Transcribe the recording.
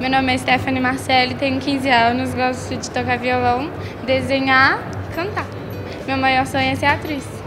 Meu nome é Stephanie Marcelli, tenho 15 anos, gosto de tocar violão, desenhar, cantar. Meu maior sonho é ser atriz.